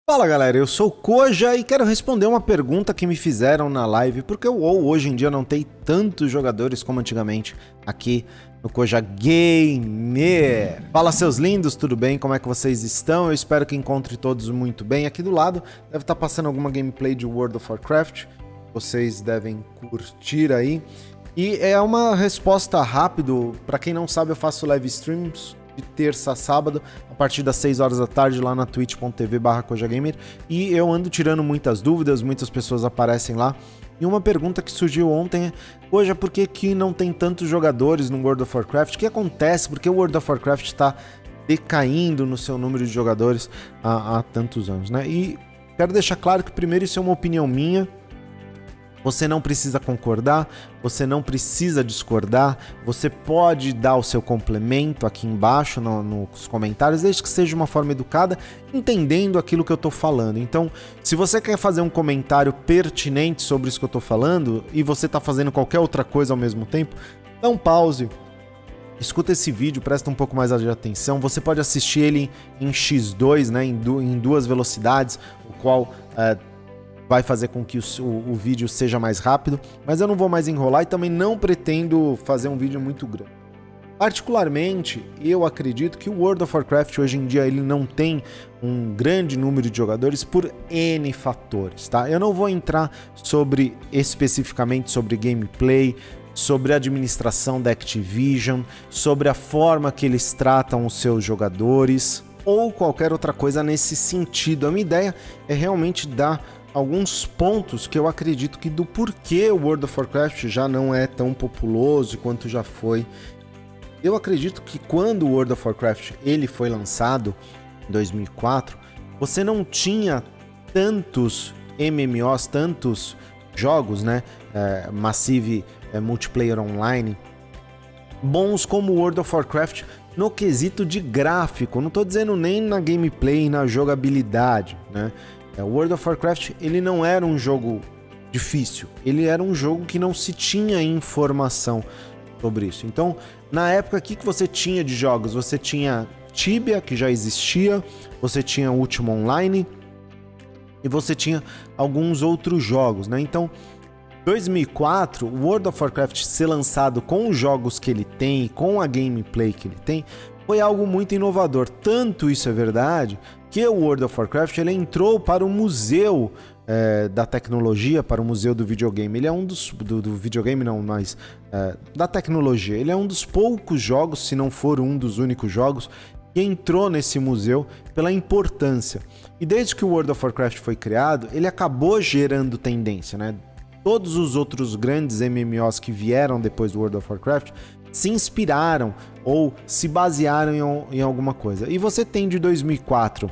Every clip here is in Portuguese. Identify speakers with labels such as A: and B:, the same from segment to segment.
A: Fala galera, eu sou o Koja e quero responder uma pergunta que me fizeram na live, porque o WoW hoje em dia não tem tantos jogadores como antigamente aqui no Koja Gamer. Fala seus lindos, tudo bem? Como é que vocês estão? Eu espero que encontre todos muito bem. Aqui do lado deve estar passando alguma gameplay de World of Warcraft, vocês devem curtir aí. E é uma resposta rápido, para quem não sabe eu faço live streams de terça a sábado, a partir das 6 horas da tarde, lá na twitch.tv/KojaGamer, e eu ando tirando muitas dúvidas, muitas pessoas aparecem lá, e uma pergunta que surgiu ontem é: Koja, por que não tem tantos jogadores no World of Warcraft? O que acontece? Por que o World of Warcraft está decaindo no seu número de jogadores há tantos anos, né? E quero deixar claro que, primeiro, isso é uma opinião minha. Você não precisa concordar, você não precisa discordar, você pode dar o seu complemento aqui embaixo nos comentários, desde que seja de uma forma educada, entendendo aquilo que eu estou falando. Então, se você quer fazer um comentário pertinente sobre isso que eu estou falando, e você está fazendo qualquer outra coisa ao mesmo tempo, dá um pause, escuta esse vídeo, presta um pouco mais de atenção. Você pode assistir ele em X2, né, em duas velocidades, o qual vai fazer com que o vídeo seja mais rápido, mas eu não vou mais enrolar e também não pretendo fazer um vídeo muito grande. Particularmente, eu acredito que o World of Warcraft hoje em dia ele não tem um grande número de jogadores por N fatores, tá? Eu não vou entrar especificamente sobre gameplay, sobre a administração da Activision, sobre a forma que eles tratam os seus jogadores ou qualquer outra coisa nesse sentido. A minha ideia é realmente dar alguns pontos que eu acredito que do porquê o World of Warcraft já não é tão populoso quanto já foi. Eu acredito que quando o World of Warcraft ele foi lançado em 2004, você não tinha tantos MMOs, tantos jogos, né, Massive Multiplayer Online, bons como o World of Warcraft no quesito de gráfico. Não estou dizendo nem na gameplay, na jogabilidade, né? O World of Warcraft ele não era um jogo difícil, ele era um jogo que não se tinha informação sobre isso. Então, na época, o que você tinha de jogos? Você tinha Tibia, que já existia, você tinha Ultima Online e você tinha alguns outros jogos, né? Então, 2004, o World of Warcraft ser lançado com os jogos que ele tem, com a gameplay que ele tem, foi algo muito inovador. Tanto isso é verdade que o World of Warcraft ele entrou para o museu da tecnologia, para o museu do videogame. Ele é um dos... do videogame não, mas da tecnologia. Ele é um dos poucos jogos, se não for um dos únicos jogos, que entrou nesse museu pela importância. E desde que o World of Warcraft foi criado, ele acabou gerando tendência, né? Todos os outros grandes MMOs que vieram depois do World of Warcraft se inspiraram ou se basearam em alguma coisa. E você tem de 2004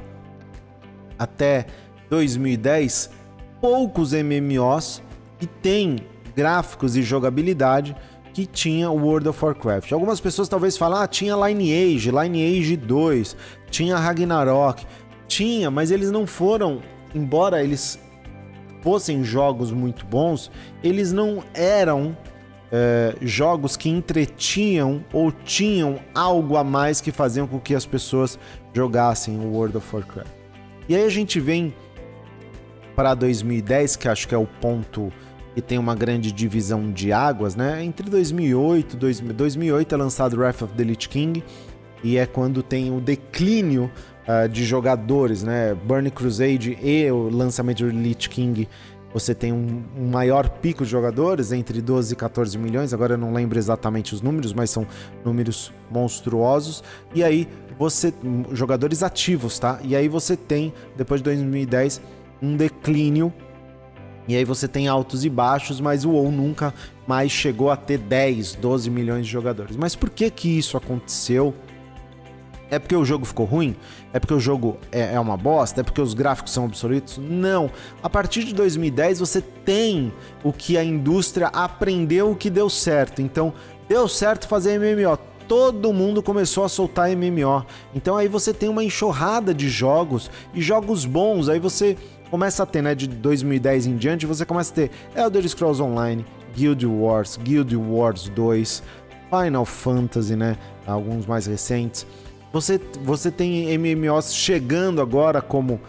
A: até 2010 poucos MMOs que têm gráficos e jogabilidade que tinha o World of Warcraft. Algumas pessoas talvez falem, tinha Lineage 2, tinha Ragnarok. Tinha, mas eles não foram, embora eles fossem jogos muito bons, eles não eram jogos que entretinham ou tinham algo a mais que faziam com que as pessoas jogassem o World of Warcraft. E aí a gente vem para 2010, que acho que é o ponto que tem uma grande divisão de águas, né? Entre 2008 e 2008 é lançado Wrath of the Lich King, e é quando tem o declínio de jogadores, né? Burning Crusade e o lançamento do Lich King, você tem um maior pico de jogadores, entre 12 e 14 milhões, agora eu não lembro exatamente os números, mas são números monstruosos, e aí jogadores ativos, tá? E aí você tem, depois de 2010, um declínio, e aí você tem altos e baixos, mas o WoW nunca mais chegou a ter 10, 12 milhões de jogadores. Mas por que isso aconteceu? É porque o jogo ficou ruim? É porque o jogo é uma bosta? É porque os gráficos são obsoletos? Não. A partir de 2010 você tem o que a indústria aprendeu que deu certo. Então, deu certo fazer MMO. Todo mundo começou a soltar MMO. Então aí você tem uma enxurrada de jogos e jogos bons. Aí você começa a ter, né, de 2010 em diante, você começa a ter Elder Scrolls Online, Guild Wars 2, Final Fantasy, né, alguns mais recentes. Você tem MMOs chegando agora como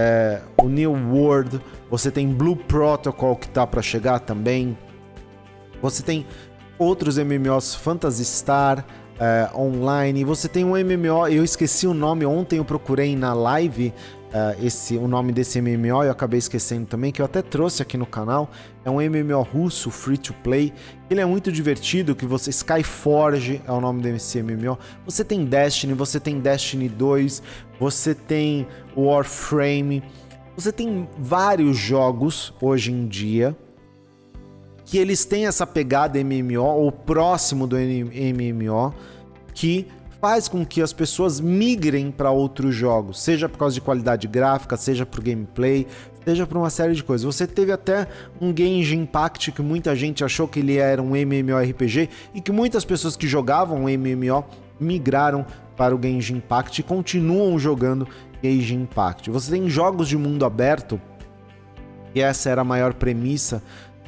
A: o New World, você tem Blue Protocol que tá para chegar também, você tem outros MMOs, Phantasy Star Online, você tem um MMO, eu esqueci o nome, ontem eu procurei na live o nome desse MMO e eu acabei esquecendo também, que eu até trouxe aqui no canal. É um MMO russo, free to play. Ele é muito divertido, que você... Skyforge é o nome desse MMO. Você tem Destiny 2, você tem Warframe, você tem vários jogos hoje em dia que eles têm essa pegada MMO, ou próximo do MMO, que faz com que as pessoas migrem para outros jogos, seja por causa de qualidade gráfica, seja por gameplay, seja por uma série de coisas. Você teve até um Genshin Impact que muita gente achou que ele era um MMORPG e que muitas pessoas que jogavam MMO migraram para o Genshin Impact e continuam jogando Genshin Impact. Você tem jogos de mundo aberto, e essa era a maior premissa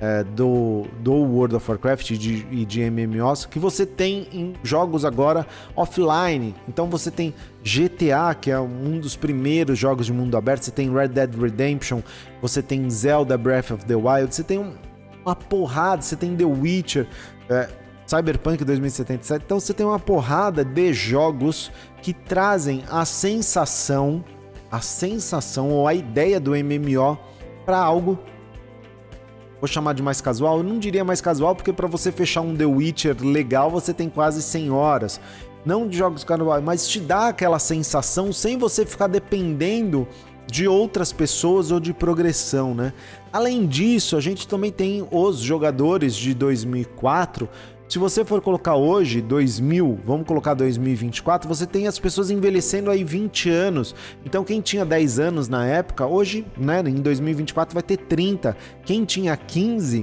A: do World of Warcraft e de MMOs, que você tem em jogos agora offline. Então você tem GTA, que é um dos primeiros jogos de mundo aberto, você tem Red Dead Redemption, você tem Zelda Breath of the Wild, você tem uma porrada, você tem The Witcher, Cyberpunk 2077, então você tem uma porrada de jogos que trazem a sensação ou a ideia do MMO para algo, vou chamar de mais casual. Eu não diria mais casual, porque para você fechar um The Witcher legal, você tem quase 100 horas. Não de jogos casuais, mas te dá aquela sensação sem você ficar dependendo de outras pessoas ou de progressão, né? Além disso, a gente também tem os jogadores de 2004. Se você for colocar hoje, vamos colocar 2024, você tem as pessoas envelhecendo aí 20 anos. Então quem tinha 10 anos na época, hoje, né, em 2024 vai ter 30. Quem tinha 15,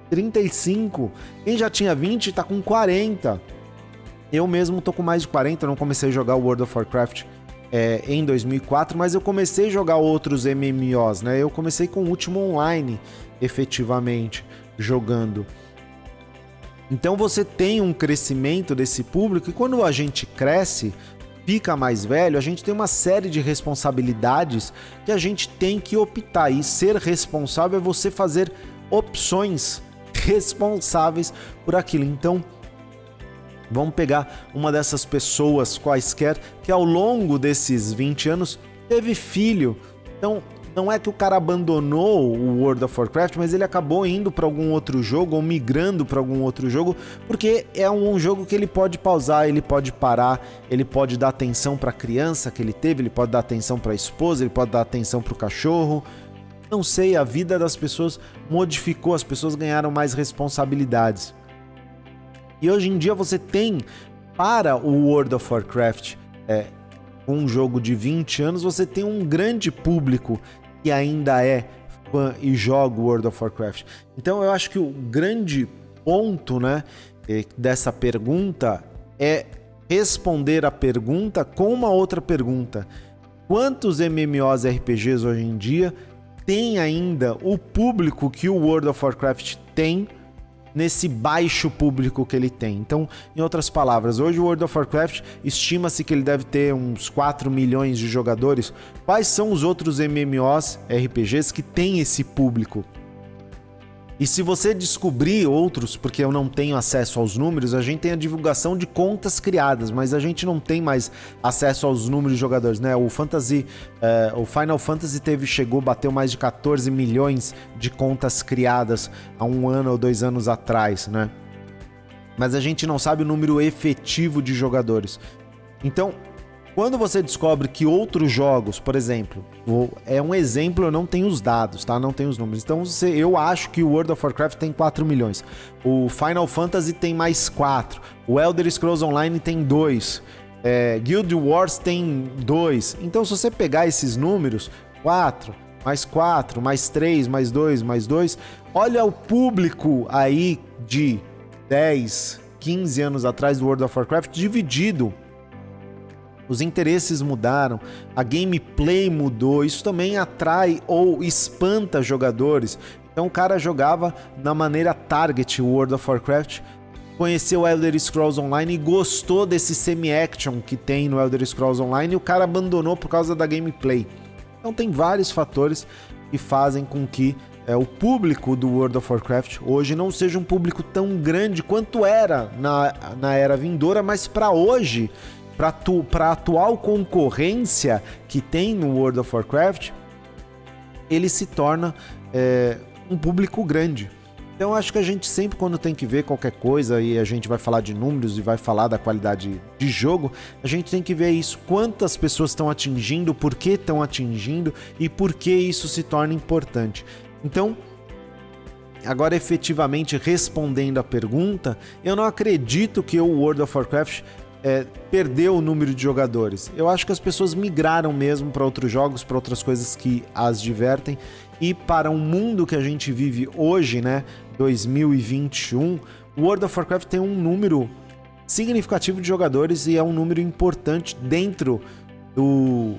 A: 35. Quem já tinha 20 tá com 40. Eu mesmo tô com mais de 40, não comecei a jogar World of Warcraft em 2004, mas eu comecei a jogar outros MMOs, né? Eu comecei com o último online, efetivamente, jogando. Então você tem um crescimento desse público, e quando a gente cresce, fica mais velho, a gente tem uma série de responsabilidades que a gente tem que optar, e ser responsável é você fazer opções responsáveis por aquilo. Então vamos pegar uma dessas pessoas quaisquer que ao longo desses 20 anos teve filho. Então não é que o cara abandonou o World of Warcraft, mas ele acabou indo para algum outro jogo ou migrando para algum outro jogo, porque é um jogo que ele pode pausar, ele pode parar, ele pode dar atenção para a criança que ele teve, ele pode dar atenção para a esposa, ele pode dar atenção para o cachorro. Não sei, a vida das pessoas modificou, as pessoas ganharam mais responsabilidades. E hoje em dia você tem, para o World of Warcraft, um jogo de 20 anos, você tem um grande público que ainda é fã e joga World of Warcraft. Então eu acho que o grande ponto, né, dessa pergunta é responder a pergunta com uma outra pergunta. Quantos MMOs RPGs hoje em dia tem ainda o público que o World of Warcraft tem, nesse baixo público que ele tem? Então, em outras palavras, hoje o World of Warcraft estima-se que ele deve ter uns 4 milhões de jogadores. Quais são os outros MMOs RPGs que tem esse público? E se você descobrir outros, porque eu não tenho acesso aos números, a gente tem a divulgação de contas criadas, mas a gente não tem mais acesso aos números de jogadores, né? O Final Fantasy bateu mais de 14 milhões de contas criadas há 1 ano ou 2 anos atrás, né? Mas a gente não sabe o número efetivo de jogadores. Então, quando você descobre que outros jogos, por exemplo, é um exemplo, eu não tenho os dados, tá? Não tenho os números. Então eu acho que o World of Warcraft tem 4 milhões. O Final Fantasy tem mais 4. O Elder Scrolls Online tem 2. Guild Wars tem 2. Então se você pegar esses números, 4, mais 3, mais 2, mais 2, olha o público aí de 10, 15 anos atrás do World of Warcraft dividido. Os interesses mudaram, a gameplay mudou, isso também atrai ou espanta jogadores. Então o cara jogava na maneira target o World of Warcraft conheceu o Elder Scrolls Online e gostou desse semi-action que tem no Elder Scrolls Online e o cara abandonou por causa da gameplay. Então tem vários fatores que fazem com que o público do World of Warcraft hoje não seja um público tão grande quanto era na era vindoura, mas para hoje, para a atual concorrência que tem no World of Warcraft, ele se torna um público grande. Então acho que a gente sempre, quando tem que ver qualquer coisa e a gente vai falar de números e vai falar da qualidade de jogo, a gente tem que ver isso, quantas pessoas estão atingindo, por que estão atingindo e por que isso se torna importante. Então, agora efetivamente respondendo a pergunta, eu não acredito que o World of Warcraft perdeu o número de jogadores. Eu acho que as pessoas migraram mesmo para outros jogos, para outras coisas que as divertem, e para um mundo que a gente vive hoje, né, 2021, o World of Warcraft tem um número significativo de jogadores e é um número importante dentro do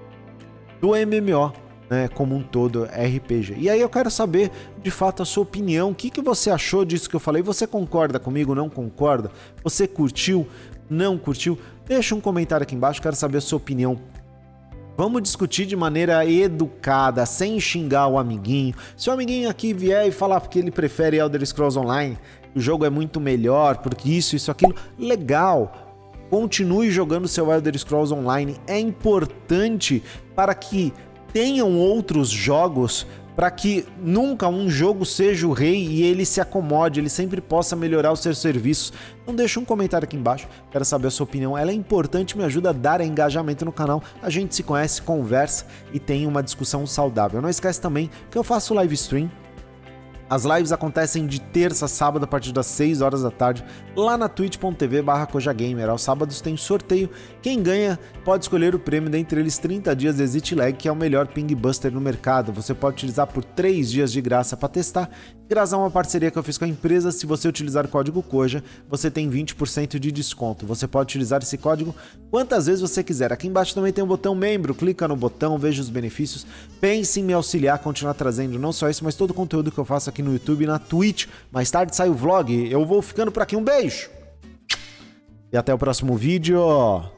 A: MMO, né, como um todo, RPG. E aí eu quero saber, de fato, a sua opinião. O que você achou disso que eu falei? Você concorda comigo? Não concorda? Você curtiu? Não curtiu? Deixa um comentário aqui embaixo, quero saber a sua opinião. Vamos discutir de maneira educada, sem xingar o amiguinho. Se o amiguinho aqui vier e falar porque ele prefere Elder Scrolls Online, o jogo é muito melhor, porque isso, aquilo, legal. Continue jogando seu Elder Scrolls Online. É importante para que tenham outros jogos, para que nunca um jogo seja o rei e ele se acomode, ele sempre possa melhorar os seus serviços. Então deixa um comentário aqui embaixo, quero saber a sua opinião, ela é importante, me ajuda a dar engajamento no canal, a gente se conhece, conversa e tem uma discussão saudável. Não esquece também que eu faço live stream. As lives acontecem de terça a sábado a partir das 6 horas da tarde, lá na twitch.tv/kojagamer. Aos sábados tem sorteio. Quem ganha pode escolher o prêmio dentre eles 30 dias de Exit Lag, que é o melhor ping buster no mercado. Você pode utilizar por 3 dias de graça para testar. Graças a uma parceria que eu fiz com a empresa, se você utilizar o código KOJA, você tem 20% de desconto. Você pode utilizar esse código quantas vezes você quiser. Aqui embaixo também tem o botão membro, clica no botão, veja os benefícios. Pense em me auxiliar, continuar trazendo não só isso, mas todo o conteúdo que eu faço aqui no YouTube e na Twitch. Mais tarde sai o vlog. Eu vou ficando por aqui. Um beijo! E até o próximo vídeo.